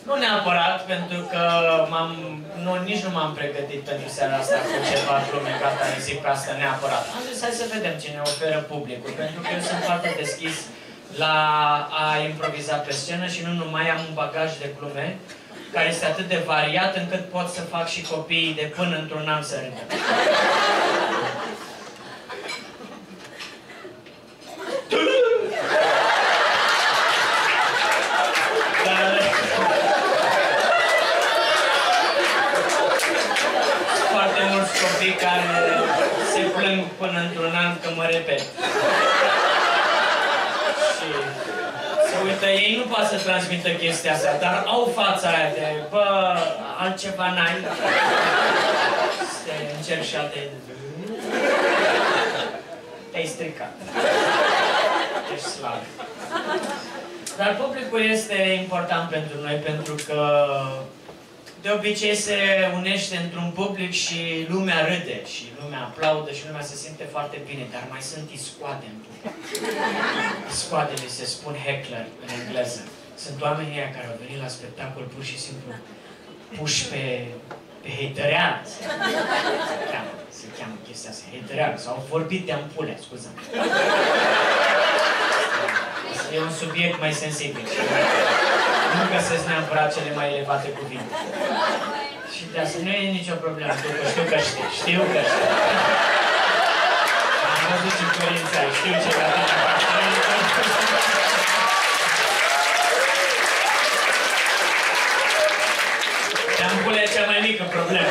Nu neapărat, pentru că nici nu m-am pregătit pentru seara asta cu ceva glume, gata, zic pe asta neapărat. Am zis, hai să vedem ce ne oferă publicul, pentru că eu sunt foarte deschis la a improviza pe scenă și nu numai, am un bagaj de glume care este atât de variat încât pot să fac și copiii de până într-un an să râdă. Foarte mulți copii care se plâng până într-un an că mă repet. Și se uită, ei nu pot să transmită chestia asta, dar au fața aia de, bă, altceva n-ai. Se încerc și alte... Te-ai stricat. Ești slab. Dar publicul este important pentru noi, pentru că de obicei se unește într-un public și lumea râde, și lumea aplaudă, și lumea se simte foarte bine, dar mai sunt iscoade în public. Iscoadele se spun heckler în engleză. Sunt oamenii aia care au venit la spectacol pur și simplu puși pe heităreală. Se cheamă chestia asta, heităreală. S-au vorbit de ampule, scuze-mă. E un subiect mai sensibil. Nu găsesc neapărat cele mai elevate cuvinte. Și de asta nu e nicio problemă, știu că știi. Știu că știi. Am văzut și părința, știu ce la tine. Ampulea e cea mai mică problemă.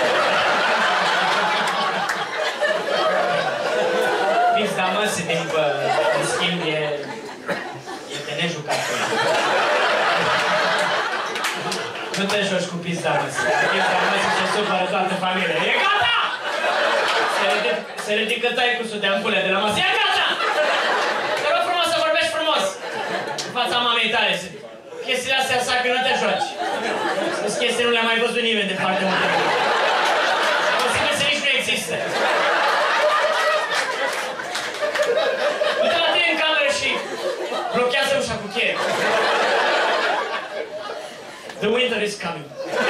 Pizda măsii din schimb e de nejucat. Nu te joci cu pizda măsii. Pizda măsii se supără toată familia. E gata! Se ridică taicusul de ampulea de la masă. E gata! Te rog frumos să vorbești frumos! În fața mamei tale. Chestiile astea sa că nu te joci. Sunt chestii nu le-a mai văzut nimeni de foarte multe ori. Posibil să nici nu există. Uite la tine în cameră și blochează ușa cu cheie. The winter is coming.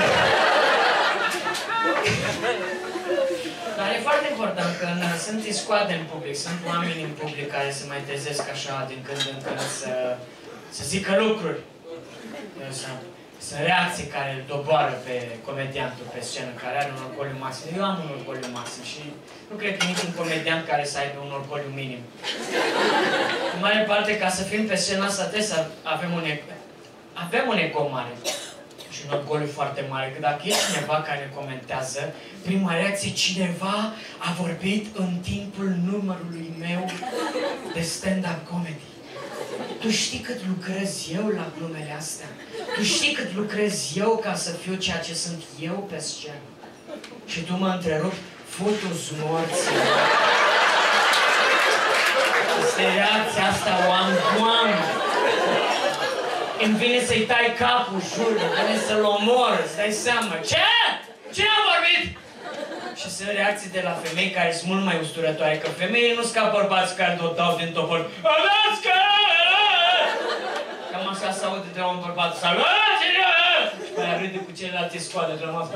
Dar e foarte important că sunt iscoade în public, sunt oameni în public care se mai trezesc așa din când în când să zică lucruri. Sunt reacții care îl doboară pe comediantul pe scenă, care are un orgoliu maxim. Eu am un orgoliu maxim și nu cred că niciun comediant care să aibă un orgoliu minim. În mare parte, ca să fim pe scena asta, trebuie să avem un ego mare și un orgoliu foarte mare. Că dacă e cineva care comentează, prima reacție, cineva a vorbit în timpul numărului meu de stand-up comedy. Tu știi cât lucrez eu la glumele astea? Tu știi cât lucrez eu ca să fiu ceea ce sunt eu pe scenă? Și tu mă întrerupi, futu-ți morții. Este reacția asta, oameni. Îmi vine să-i tai capul, jur, îmi vine să-l omor, îți dai seama. Ce? Cine a vorbit? Și sunt reacții de la femei care sunt mult mai usturătoare, că femeile nu-s ca bărbați care o dau din topor. Adați-că! Cam așa se aude de la un bărbat. Salvați-ne! Și pe aia râde cu celelalte scoade de la masă.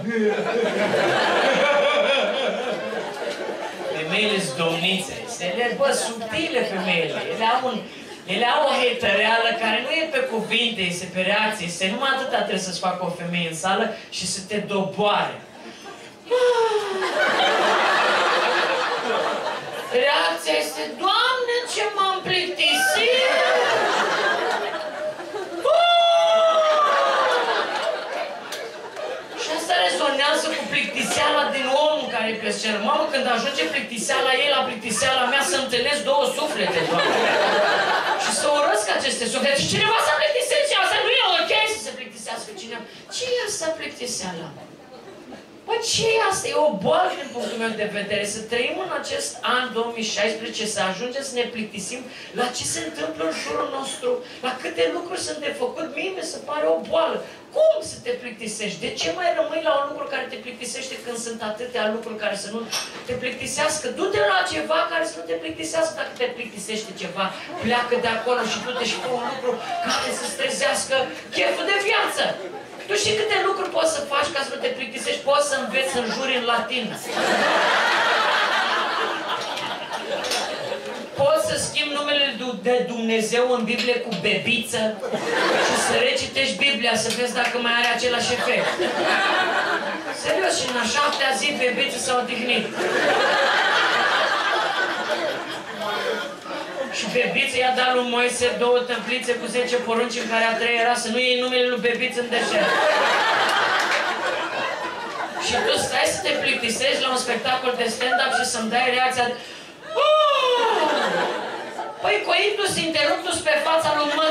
Femeile-s domnițe. Bă, subtile femeile. Ele au o heităreală care nu e pe cuvinte, este pe reacție. Este numai atâta trebuie să-ți facă o femeie în sală și să te doboare. Reacția este, Doamne, ce m-am plictisit! Și asta rezonează cu plictiseala din omul care e pe scenă. Mamă, când ajunge plictiseala ei la plictiseala mea, să întâlnesc două suflete, Doamne. Și să urăsc aceste suflete. Și cineva să plictisește, asta nu e ok să se plictisească cineva. Ce e asta plictiseala? Bă, ce e asta? E o boală din punctul meu de vedere. Să trăim în acest an 2016, să ajungem să ne plictisim la ce se întâmplă în jurul nostru, la câte lucruri sunt de făcut. Mie mi se pare o boală. Cum să te plictisești? De ce mai rămâi la un lucru care te plictisește când sunt atâtea lucruri care să nu te plictisească? Du-te la ceva care să nu te plictisească. Dacă te plictisește ceva, pleacă de acolo și du-te și fă un lucru care să-ți trezească cheful de viață. Tu și câte lucruri poți să faci ca să nu te plictisești. Poți să înveți să înjuri în latină. Poți să schimbi numele de Dumnezeu în Biblie cu bebiță și să recitești Biblia să vezi dacă mai are același efect. Serios, și în a 7-a zi bebiță s-a odihnit. Și bebiță i-a dat lui Moise 2 tămplițe cu 10 porunci în care a 3 era să nu iei numele lui bebiță în deșert. Și tu stai să te plictisești la un spectacol de stand-up și să-mi dai reacția de... Păi coitus interruptus pe fața lui